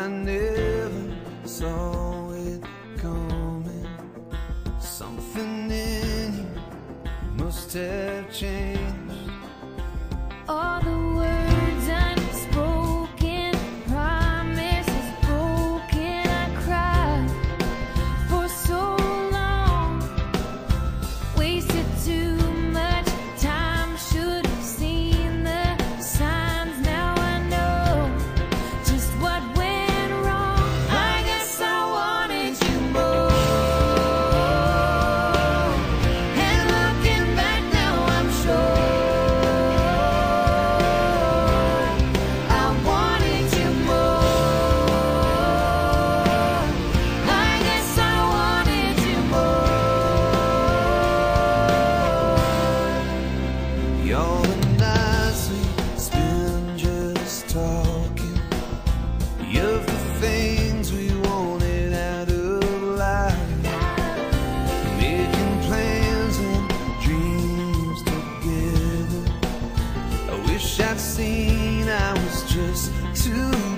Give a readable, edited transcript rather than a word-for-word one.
I never saw it coming. Something in you must have changed. All the words unspoken, promises broken. I cried for so long, wasted too much time. Should have seen the signs. Now I know just what went wrong. I guess I wanted you more, and looking back now I'm sure I wanted you more. I guess I wanted you more. You're the nights we spend just talking of the things we wanted out of life, making plans and dreams together. I wish I'd seen I was just too